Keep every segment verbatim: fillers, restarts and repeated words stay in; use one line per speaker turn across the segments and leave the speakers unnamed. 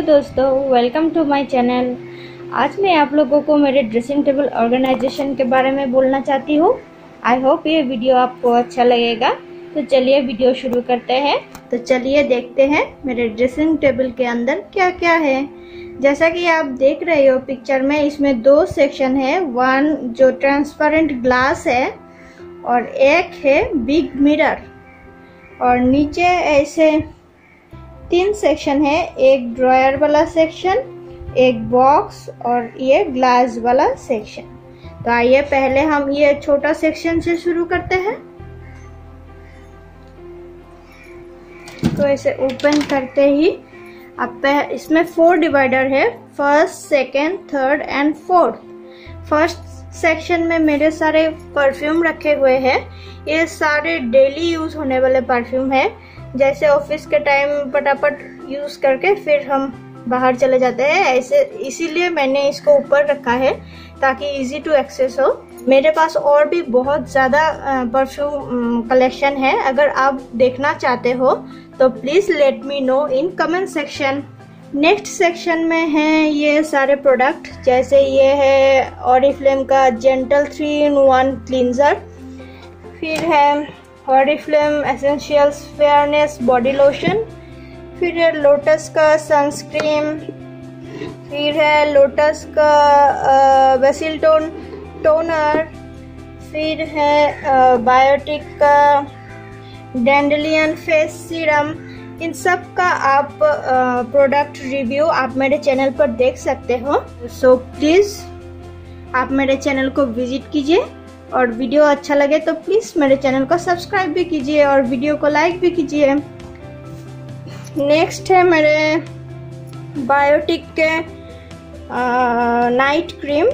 दोस्तों, welcome to my channel. आज मैं आप लोगों को मेरे ड्रेसिंग टेबल ऑर्गेनाइजेशन के बारे में बोलना चाहती हूँ। आई होप ये वीडियो आपको अच्छा लगेगा। तो चलिए वीडियो शुरू करते हैं। तो चलिए देखते हैं मेरे ड्रेसिंग टेबल के अंदर क्या क्या है। जैसा कि आप देख रहे हो पिक्चर में, इसमें दो सेक्शन है। वन जो ट्रांसपेरेंट ग्लास है और एक है बिग मिरर, और नीचे ऐसे तीन सेक्शन है। एक ड्रॉयर वाला सेक्शन, एक बॉक्स और ये ग्लास वाला सेक्शन। तो आइए पहले हम ये छोटा सेक्शन से शुरू करते हैं। तो इसे ओपन करते ही अब इसमें फोर डिवाइडर है, first, second, third and fourth. First section में मेरे सारे परफ्यूम रखे हुए हैं। ये सारे डेली यूज होने वाले परफ्यूम है, जैसे ऑफिस के टाइम फटाफट यूज करके फिर हम बाहर चले जाते हैं, ऐसे इसीलिए मैंने इसको ऊपर रखा है ताकि इजी टू एक्सेस हो। मेरे पास और भी बहुत ज़्यादा परफ्यूम कलेक्शन है। अगर आप देखना चाहते हो तो please let me know in comment section. Next section में है ये सारे प्रोडक्ट, जैसे ये है ऑरिफ्लेम का gentle three in one cleanser, फिर है Oriflame essentials fairness body lotion, फिर है लोटस का सनस्क्रीन, फिर है लोटस का वेसिल टोन टोनर, फिर है बायोटिक का डैंडेलियन फेस सीरम। इन सब का आप प्रोडक्ट रिव्यू आप मेरे चैनल पर देख सकते हो। सो प्लीज़ आप मेरे चैनल को विजिट कीजिए, और वीडियो अच्छा लगे तो प्लीज़ मेरे चैनल को सब्सक्राइब भी कीजिए और वीडियो को लाइक भी कीजिए। नेक्स्ट है मेरे बायोटिक के night cream,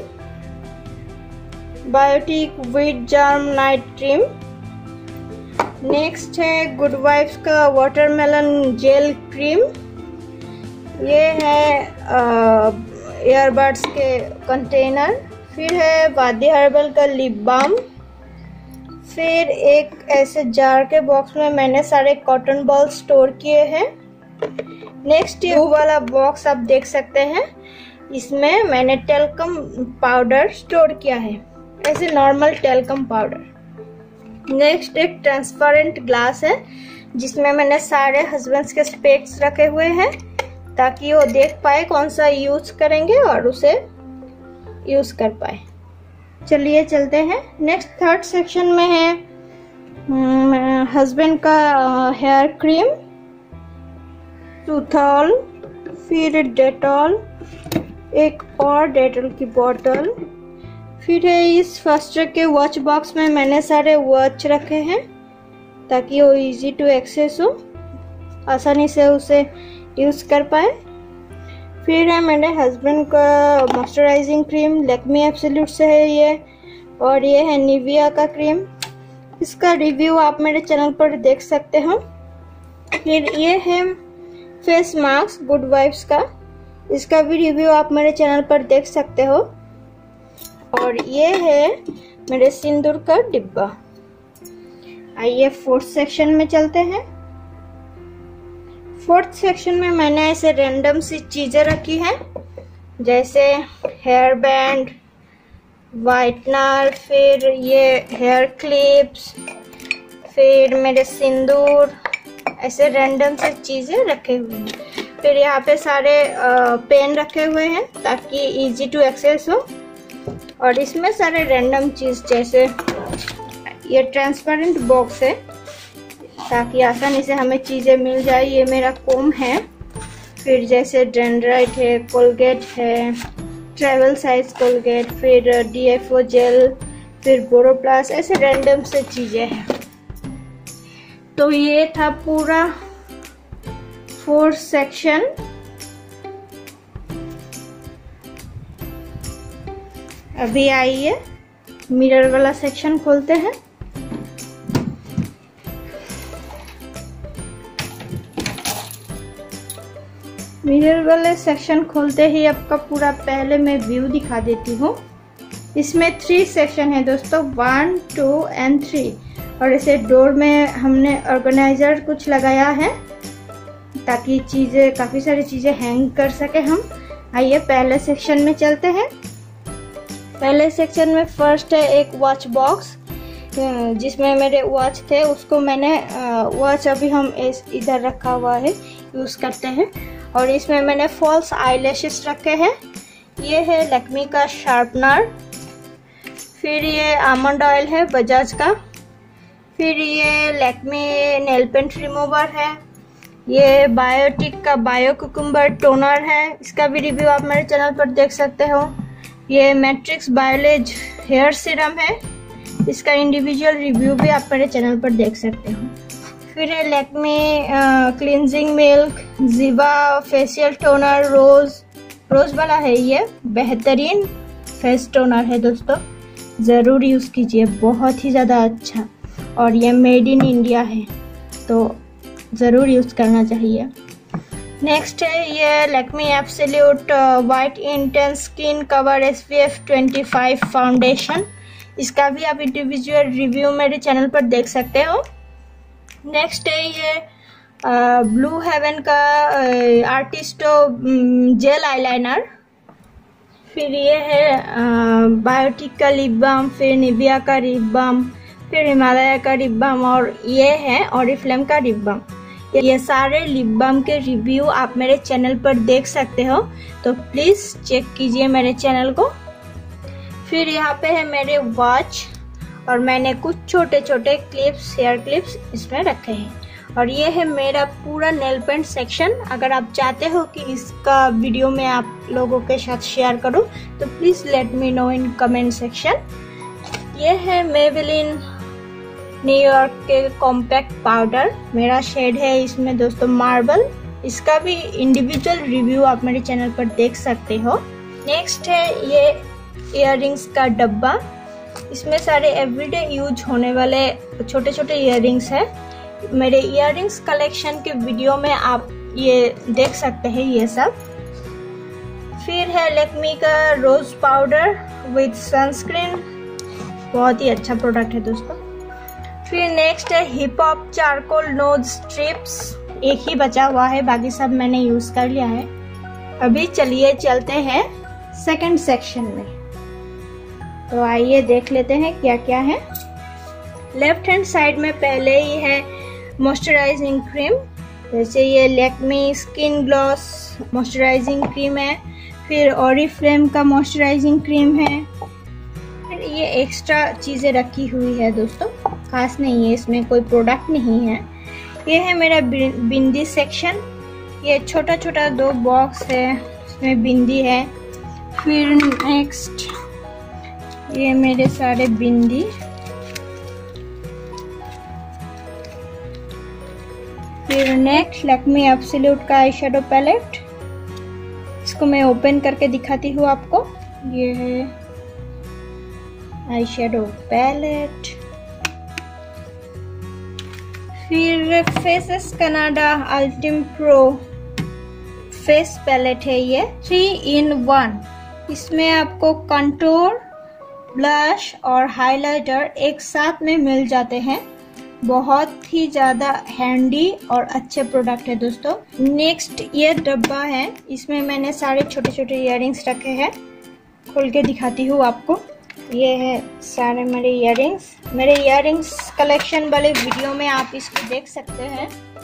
Biotique wheat germ night cream. Next है गुड वाइब्स का वाटरमेलन जेल क्रीम। ये है ईयरबड्स के कंटेनर। फिर है वादी हर्बल का लिप बाम। फिर एक ऐसे जार के बॉक्स में मैंने सारे कॉटन बॉल स्टोर किए हैं। नेक्स्ट ये वाला बॉक्स आप देख सकते हैं, इसमें मैंने टेल्कम पाउडर स्टोर किया है, ऐसे नॉर्मल टेल्कम पाउडर। नेक्स्ट एक ट्रांसपेरेंट ग्लास है, जिसमें मैंने सारे हस्बैंड्स के स्पेक्स रखे हुए हैं ताकि वो देख पाए कौन सा यूज करेंगे और उसे यूज कर पाए। चलिए चलते हैं। नेक्स्ट थर्ड सेक्शन में है हस्बैंड का हेयर क्रीम, टूथॉल, फिर डेटॉल, एक और डेटॉल की बोतल। फिर है इस फर्स्ट के वॉच बॉक्स में मैंने सारे वॉच रखे हैं ताकि वो इजी टू एक्सेस हो, आसानी से उसे यूज कर पाए। फिर है मेरे हस्बैंड का मॉइस्चराइजिंग क्रीम, लैक्मे एब्सोल्यूट से है ये, और ये है निविया का क्रीम। इसका रिव्यू आप मेरे चैनल पर देख सकते हो। फिर ये है फेस मास्क गुड वाइब्स का, इसका भी रिव्यू आप मेरे चैनल पर देख सकते हो। और ये है मेरे सिंदूर का डिब्बा। आइए फोर्थ सेक्शन में चलते हैं। फोर्थ सेक्शन में मैंने ऐसे रैंडम सी चीजें रखी हैं, जैसे हेयर बैंड, वाइटनर, फिर ये हेयर क्लिप्स, फिर मेरे सिंदूर, ऐसे रैंडम सी चीजें रखे हुए हैं। फिर यहाँ पे सारे पेन रखे हुए हैं ताकि इजी टू एक्सेस हो, और इसमें सारे रैंडम चीज, जैसे ये ट्रांसपेरेंट बॉक्स है ताकि आसानी से हमें चीज़ें मिल जाए। ये मेरा कोम है, फिर जैसे डेंड्राइट है, कोलगेट है, ट्रैवल साइज कोलगेट, फिर डीएफओ जेल, फिर बोरोप्लस, ऐसे रैंडम से चीज़ें हैं। तो ये था पूरा फोर्थ सेक्शन। अभी आइए मिरर वाला सेक्शन खोलते हैं। मिरर वाले सेक्शन खोलते ही आपका पूरा पहले मैं व्यू दिखा देती हूँ। इसमें थ्री सेक्शन है दोस्तों, वन, टू एंड थ्री, और इसे डोर में हमने ऑर्गेनाइजर कुछ लगाया है ताकि चीज़ें काफ़ी सारी चीज़ें हैंग कर सके हम। आइए पहले सेक्शन में चलते हैं। पहले सेक्शन में फर्स्ट है एक वॉच बॉक्स, जिसमें मेरे वॉच थे, उसको मैंने वॉच अभी हम इधर रखा हुआ है, यूज़ करते हैं। और इसमें मैंने फॉल्स आईलैशेस रखे हैं। ये है लैक्मी का शार्पनर, फिर ये आमंड ऑयल है बजाज का, फिर ये लैक्मी नेल पेंट रिमूवर है, ये बायोटिक का बायो कुकुम्बर टोनर है, इसका भी रिव्यू आप मेरे चैनल पर देख सकते हो। ये मैट्रिक्स बायोलेज हेयर सीरम है, इसका इंडिविजुअल रिव्यू भी आप मेरे चैनल पर देख सकते हो। फिर है Lakme cleansing milk, Jiva facial toner, rose rose वाला है, ये बेहतरीन फेस टोनर है दोस्तों, ज़रूर यूज़ कीजिए, बहुत ही ज़्यादा अच्छा। और ये मेड इन इंडिया है, तो ज़रूर यूज़ करना चाहिए। नेक्स्ट है ये Lakme absolute white intense skin cover S P F twenty five foundation, इसका भी आप इंडिविजुअल रिव्यू मेरे चैनल पर देख सकते हो। नेक्स्ट है ये ब्लू हेवन का आर्टिस्टो जेल आईलाइनर, फिर ये है बायोटिक का लिप बाम, फिर निविया का लिप बाम, फिर हिमालय का लिप बाम, और ये है ऑरिफ्लेम का लिप बाम। ये सारे लिप बाम के रिव्यू आप मेरे चैनल पर देख सकते हो, तो प्लीज़ चेक कीजिए मेरे चैनल को। फिर यहाँ पे है मेरे वॉच, और मैंने कुछ छोटे छोटे क्लिप्स, हेयर क्लिप्स इसमें रखे हैं। और ये है मेरा पूरा नेल पेंट सेक्शन। अगर आप चाहते हो कि इसका वीडियो मैं आप लोगों के साथ शेयर करूं, तो please let me know in comment section. ये है मेबेलिन न्यूयॉर्क के कॉम्पैक्ट पाउडर, मेरा शेड है इसमें दोस्तों मार्बल, इसका भी इंडिविजुअल रिव्यू आप मेरे चैनल पर देख सकते हो। नेक्स्ट है ये इयररिंग्स का डब्बा, इसमें सारे एवरीडे यूज होने वाले छोटे छोटे इयररिंग्स है। मेरे इयररिंग्स कलेक्शन के वीडियो में आप ये देख सकते हैं ये सब। फिर है लैक्मी का रोज पाउडर विद सनस्क्रीन, बहुत ही अच्छा प्रोडक्ट है दोस्तों। फिर नेक्स्ट है hip hop charcoal nose strips, एक ही बचा हुआ है, बाकी सब मैंने यूज कर लिया है। अभी चलिए चलते हैं सेकंड सेक्शन में, तो आइए देख लेते हैं क्या क्या है। लेफ्ट हैंड साइड में पहले ही है मॉइस्चराइजिंग क्रीम, जैसे ये Lakme skin gloss moisturising cream है, फिर ऑरिफ्लेम का मॉइस्चराइजिंग क्रीम है। फिर ये एक्स्ट्रा चीज़ें रखी हुई है दोस्तों, खास नहीं है, इसमें कोई प्रोडक्ट नहीं है। ये है मेरा बिंदी सेक्शन, ये छोटा छोटा दो बॉक्स है, इसमें बिंदी है। फिर नेक्स्ट ये मेरे सारे बिंदी, फिर नेक्स्ट लैक्मी एब्सोल्यूट का आई शेडो पैलेट, इसको मैं ओपन करके दिखाती हूँ आपको। ये है आई शेडो पैलेट। फिर Faces Canada ultime pro face palette है, ये थ्री इन वन, इसमें आपको कंटूर, ब्लश और हाइलाइटर एक साथ में मिल जाते हैं, बहुत ही ज़्यादा हैंडी और अच्छे प्रोडक्ट है दोस्तों। नेक्स्ट ये डब्बा है, इसमें मैंने सारे छोटे छोटे इयररिंग्स रखे हैं, खोल के दिखाती हूँ आपको। ये है सारे मेरे इयररिंग्स, मेरे इयररिंग्स कलेक्शन वाले वीडियो में आप इसको देख सकते हैं।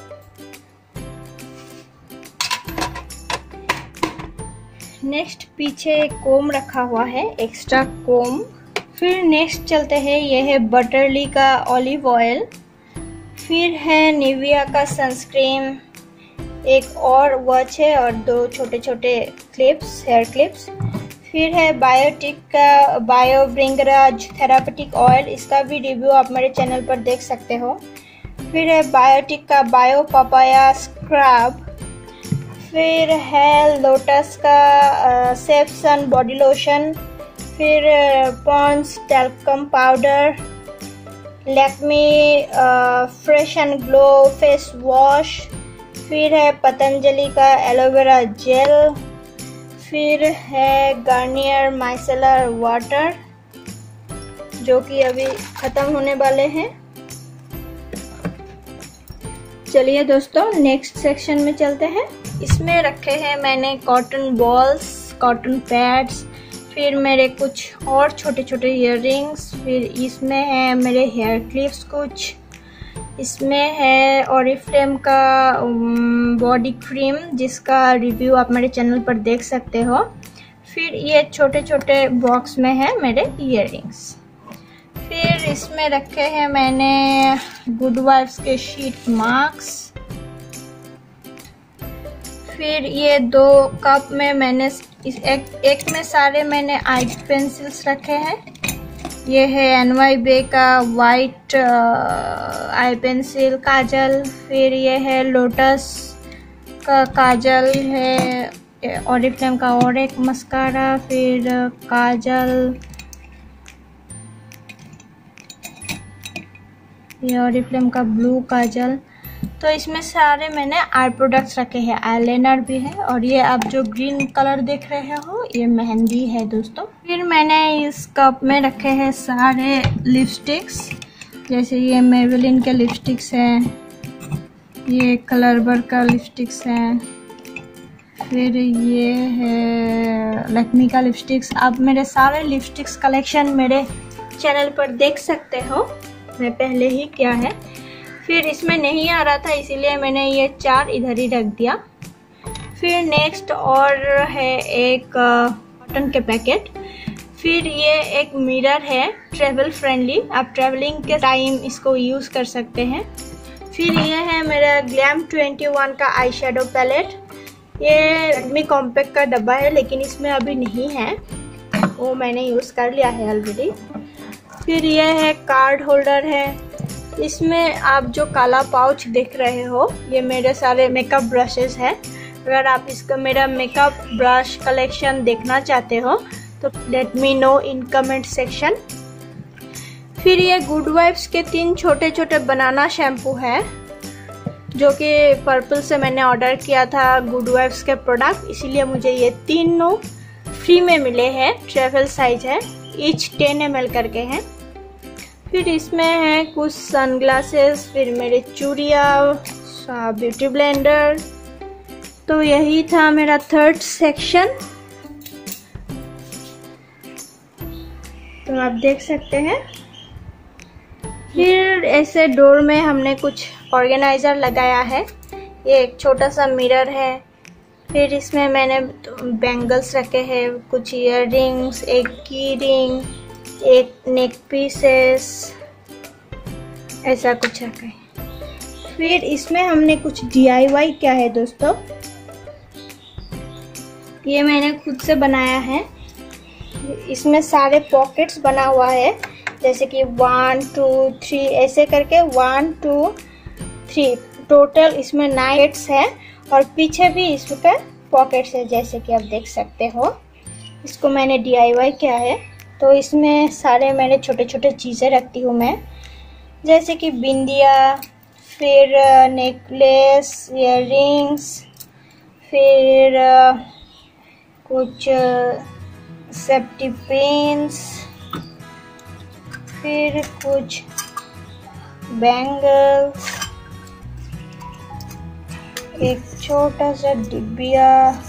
नेक्स्ट पीछे एक कोम रखा हुआ है, एक्स्ट्रा कोम। फिर नेक्स्ट चलते हैं, ये है बटरली का ऑलिव ऑयल, फिर है निविया का सनस्क्रीन, एक और वॉच है और दो छोटे छोटे क्लिप्स, हेयर क्लिप्स। फिर है बायोटिक का बायो ब्रिंगराज थेरापेटिक ऑयल, इसका भी रिव्यू आप मेरे चैनल पर देख सकते हो। फिर है बायोटिक का बायो पपाया स्क्रब। फिर है लोटस का सेफ सन बॉडी लोशन। फिर Pond's talcum powder, Lakme fresh and glow face wash. फिर है पतंजलि का एलोवेरा जेल। फिर है गार्नियर माइसेलर वाटर, जो कि अभी ख़त्म होने वाले हैं। चलिए दोस्तों नेक्स्ट सेक्शन में चलते हैं। इसमें रखे हैं मैंने कॉटन बॉल्स, कॉटन पैड्स, फिर मेरे कुछ और छोटे छोटे इयररिंग्स, फिर इसमें है मेरे हेयर क्लिप्स कुछ, इसमें है ओरिफ्लेम का बॉडी क्रीम जिसका रिव्यू आप मेरे चैनल पर देख सकते हो। फिर ये छोटे छोटे बॉक्स में है मेरे इयररिंग्स। फिर इसमें रखे हैं मैंने गुड वाइब्स के शीट मास्क। फिर ये दो कप में मैंने इस एक, एक में सारे मैंने आई पेंसिल्स रखे हैं। ये है एन वाई बे का वाइट आई पेंसिल काजल, फिर ये है लोटस का काजल है, ओरिफ्लेम का और एक मस्कारा, फिर काजल, ये ओरिफ्लेम का ब्लू काजल। तो इसमें सारे मैंने आई प्रोडक्ट्स रखे हैं, आईलाइनर भी है, और ये आप जो ग्रीन कलर देख रहे हो ये मेहंदी है दोस्तों। फिर मैंने इस कप में रखे हैं सारे लिपस्टिक्स, जैसे ये मेबेलिन के लिपस्टिक्स हैं, ये कलरबर का लिपस्टिक्स हैं, फिर ये है लैक्मी का लिपस्टिक्स। आप मेरे सारे लिपस्टिक्स कलेक्शन मेरे चैनल पर देख सकते हो, मैं पहले ही किया है। फिर इसमें नहीं आ रहा था इसीलिए मैंने ये चार इधर ही रख दिया। फिर नेक्स्ट और है एक कॉटन के पैकेट। फिर ये एक मिरर है ट्रेवल फ्रेंडली, आप ट्रेवलिंग के टाइम इसको यूज़ कर सकते हैं। फिर ये है मेरा ग्लैम ट्वेंटी वन का आई शेडो पैलेट। ये रेडमी कॉम्पैक्ट का डब्बा है लेकिन इसमें अभी नहीं है, वो मैंने यूज़ कर लिया है ऑलरेडी। फिर ये है कार्ड होल्डर है, इसमें आप जो काला पाउच देख रहे हो ये मेरे सारे मेकअप ब्रशेस है। अगर आप इसका मेरा मेकअप ब्रश कलेक्शन देखना चाहते हो तो let me know in comment section. फिर ये गुड वाइब्स के तीन छोटे छोटे बनाना शैम्पू है जो कि पर्पल से मैंने ऑर्डर किया था गुड वाइब्स के प्रोडक्ट, इसीलिए मुझे ये तीनों फ्री में मिले हैं। ट्रेवल साइज है, ईच टेन एम एल करके हैं। फिर इसमें है कुछ सनग्लासेस, फिर मेरे चूड़िया, ब्यूटी ब्लेंडर। तो यही था मेरा थर्ड सेक्शन, तो आप देख सकते हैं। फिर ऐसे डोर में हमने कुछ ऑर्गेनाइजर लगाया है, ये एक छोटा सा मिरर है। फिर इसमें मैंने बैंगल्स रखे हैं, कुछ ईयर रिंग्स, एक की रिंग, एक नेक पीसेस, ऐसा कुछ रखा है। फिर इसमें हमने कुछ डी आई वाई किया है दोस्तों, ये मैंने खुद से बनाया है। इसमें सारे पॉकेट्स बना हुआ है, जैसे कि वन टू थ्री ऐसे करके, वन टू थ्री टोटल इसमें नाइट्स है, और पीछे भी इसके पॉकेट्स है जैसे कि आप देख सकते हो। इसको मैंने डी आई वाई किया है। तो इसमें सारे मैंने छोटे छोटे चीज़ें रखती हूँ मैं, जैसे कि बिंदिया, फिर नेकलेस, इयररिंग्स, फिर कुछ सेफ्टी पिन्स, फिर कुछ बैंगल्स, एक छोटा सा डिब्बिया,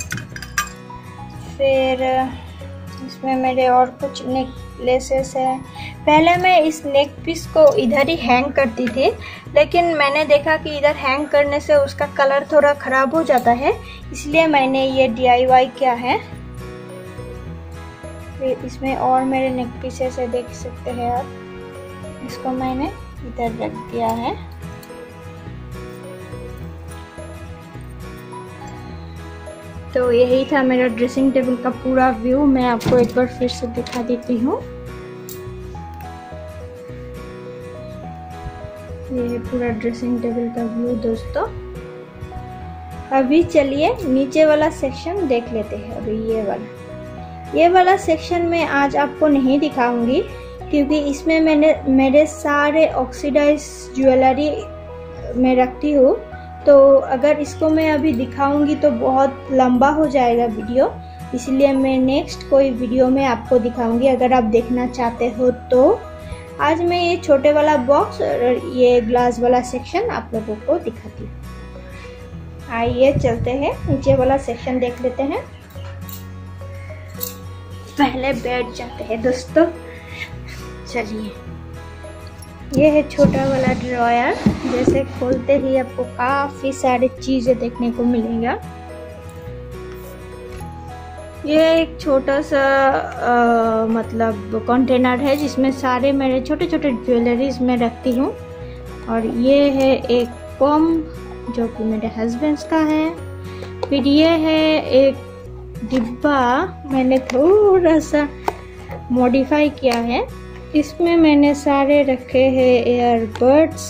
फिर इसमें मेरे और कुछ नेकलेसेस है। पहले मैं इस नेक पीस को इधर ही हैंग करती थी, लेकिन मैंने देखा कि इधर हैंग करने से उसका कलर थोड़ा ख़राब हो जाता है, इसलिए मैंने ये डी आई वाई किया है। फिर इसमें और मेरे नेक पीसेस है, देख सकते हैं आप। इसको मैंने इधर रख दिया है। तो यही था मेरा ड्रेसिंग टेबल का पूरा व्यू, मैं आपको एक बार फिर से दिखा देती हूँ। ये है पूरा ड्रेसिंग टेबल का व्यू दोस्तों। अभी चलिए नीचे वाला सेक्शन देख लेते हैं। अभी ये वाला ये वाला सेक्शन में आज आपको नहीं दिखाऊंगी, क्योंकि इसमें मैंने मेरे सारे ऑक्सीडाइज ज्वेलरी में रखती हूँ। तो अगर इसको मैं अभी दिखाऊंगी तो बहुत लंबा हो जाएगा वीडियो, इसलिए मैं नेक्स्ट कोई वीडियो में आपको दिखाऊंगी। अगर आप देखना चाहते हो तो आज मैं ये छोटे वाला बॉक्स और ये ग्लास वाला सेक्शन आप लोगों को दिखाती हूँ। आइए चलते हैं नीचे वाला सेक्शन देख लेते हैं। पहले बैठ जाते हैं दोस्तों, चलिए। ये है छोटा वाला ड्रॉयर, जैसे खोलते ही आपको काफी सारी चीजें देखने को मिलेगा। ये एक छोटा सा आ, मतलब कंटेनर है जिसमें सारे मेरे छोटे छोटे ज्वेलरीज में रखती हूँ। और ये है एक कॉम्ब जो कि मेरे हस्बैंड्स का है। फिर ये है एक डिब्बा, मैंने थोड़ा सा मॉडिफाई किया है। इसमें मैंने सारे रखे हैं एयरबड्स।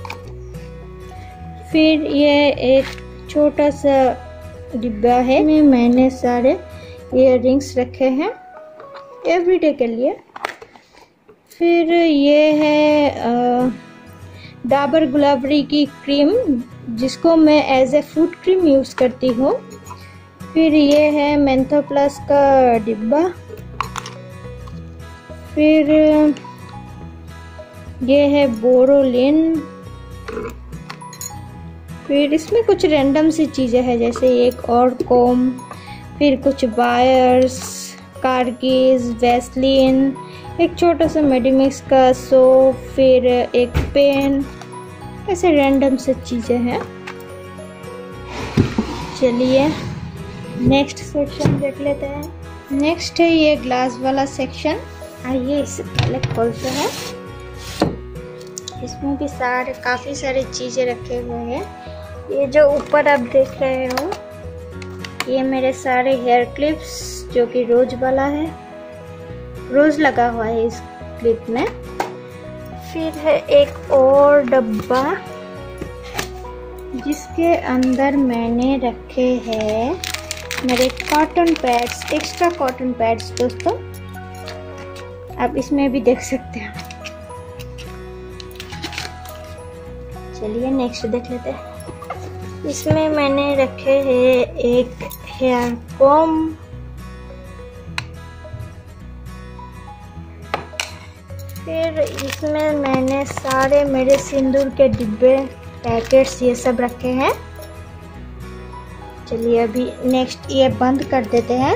फिर ये एक छोटा सा डिब्बा है, में मैंने सारे इयररिंग्स रखे हैं एवरीडे के लिए। फिर ये है डाबर गुलाबरी की क्रीम, जिसको मैं as a foot cream use करती हूँ। फिर ये है मेंथो प्लस का डिब्बा। फिर ये है बोरोलिन। फिर इसमें कुछ रैंडम सी चीज़ें हैं, जैसे एक और कोम, फिर कुछ बायर्स, कारकीज, वैसलीन, एक छोटा सा मेडिमिक्स का सोप, फिर एक पेन, ऐसे रैंडम से चीज़ें हैं। चलिए नेक्स्ट सेक्शन देख लेते हैं। नेक्स्ट है ये ग्लास वाला सेक्शन। आइए इससे पहले खोलते हैं। इसमें भी सारे काफ़ी सारी चीज़ें रखे हुए हैं। ये जो ऊपर आप देख रहे हो, ये मेरे सारे हेयर क्लिप्स, जो कि रोज वाला है, रोज लगा हुआ है इस क्लिप में। फिर है एक और डब्बा जिसके अंदर मैंने रखे हैं मेरे cotton pads, extra cotton pads दोस्तों, आप इसमें भी देख सकते हैं। चलिए नेक्स्ट देख लेते हैं। इसमें मैंने रखे हैं एक हेयर कॉम्ब, फिर इसमें मैंने सारे मेरे सिंदूर के डिब्बे, पैकेट्स, ये सब रखे हैं। चलिए अभी नेक्स्ट ये बंद कर देते हैं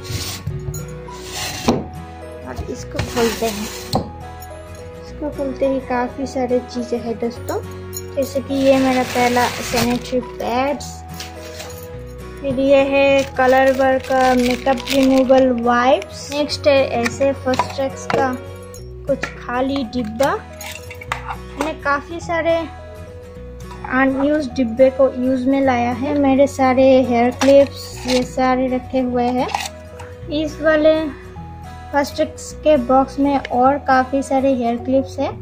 और इसको खोलते हैं। इसको खोलते ही काफ़ी सारी चीज़ें हैं दोस्तों, जैसे कि ये मेरा पहला सैनिटरी पैड्स। फिर ये है कलर वर्क का मेकअप रिमूवल वाइप्स। नेक्स्ट है ऐसे फर्स्ट एक्स का कुछ खाली डिब्बा। मैंने काफ़ी सारे अनयूज डिब्बे को यूज़ में लाया है। मेरे सारे हेयर क्लिप्स ये सारे रखे हुए हैं इस वाले फर्स्ट एक्स के बॉक्स में। और काफ़ी सारे हेयर क्लिप्स हैं।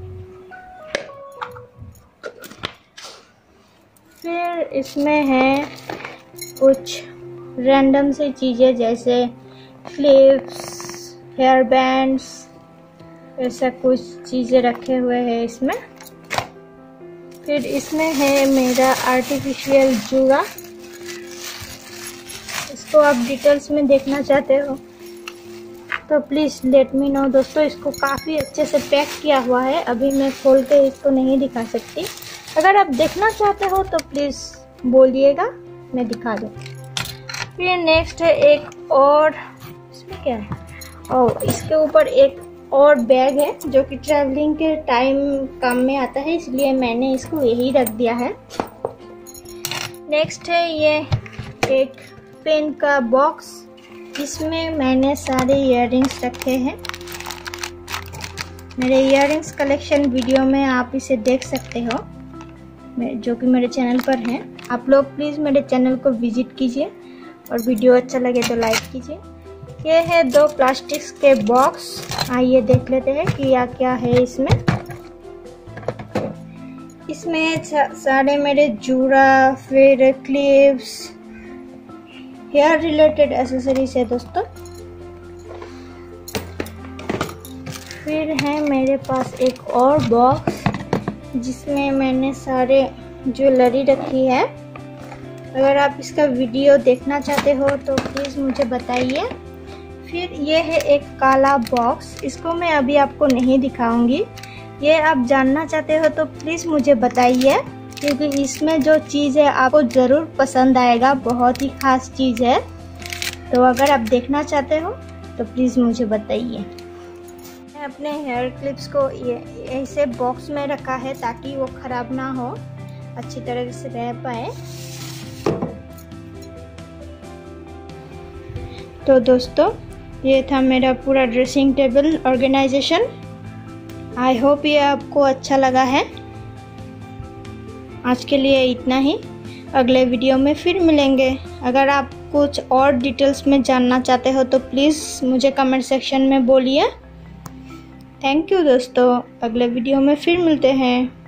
फिर इसमें है कुछ रैंडम सी चीज़ें, जैसे क्लिप्स, हेयर बैंड्स, ऐसा कुछ चीज़ें रखे हुए हैं इसमें। फिर इसमें है मेरा आर्टिफिशियल जूड़ा। इसको आप डिटेल्स में देखना चाहते हो तो प्लीज़ लेट मी नो दोस्तों। इसको काफ़ी अच्छे से पैक किया हुआ है, अभी मैं खोल के इसको नहीं दिखा सकती। अगर आप देखना चाहते हो तो प्लीज़ बोलिएगा, मैं दिखा दूँ। फिर नेक्स्ट है एक और, इसमें क्या है, और इसके ऊपर एक और बैग है जो कि ट्रैवलिंग के टाइम काम में आता है, इसलिए मैंने इसको यही रख दिया है। नेक्स्ट है ये एक पेन का बॉक्स, इसमें मैंने सारे इयररिंग्स रखे हैं। मेरे इयररिंग्स कलेक्शन वीडियो में आप इसे देख सकते हो, जो कि मेरे चैनल पर हैं। आप लोग प्लीज़ मेरे चैनल को विजिट कीजिए और वीडियो अच्छा लगे तो लाइक कीजिए। ये है दो प्लास्टिक्स के बॉक्स। आइए देख लेते हैं कि क्या क्या है इसमें। इसमें सारे मेरे जूड़ा, फिर क्लिप्स, हेयर रिलेटेड एसेसरीज है दोस्तों। फिर है मेरे पास एक और बॉक्स जिसमें मैंने सारे ज्वेलरी रखी है। अगर आप इसका वीडियो देखना चाहते हो तो प्लीज़ मुझे बताइए। फिर ये है एक काला बॉक्स, इसको मैं अभी आपको नहीं दिखाऊंगी ये आप जानना चाहते हो तो प्लीज़ मुझे बताइए, क्योंकि इसमें जो चीज़ है आपको ज़रूर पसंद आएगा, बहुत ही खास चीज़ है। तो अगर आप देखना चाहते हो तो प्लीज़ मुझे बताइए। मैं अपने हेयर क्लिप्स को ये ऐसे बॉक्स में रखा है ताकि वो ख़राब ना हो, अच्छी तरह से रह पाए। तो दोस्तों, ये था मेरा पूरा dressing table organisation. I hope ये आपको अच्छा लगा है। आज के लिए इतना ही, अगले वीडियो में फिर मिलेंगे। अगर आप कुछ और डिटेल्स में जानना चाहते हो तो प्लीज़ मुझे कमेंट सेक्शन में बोलिए। थैंक यू दोस्तों, अगले वीडियो में फिर मिलते हैं।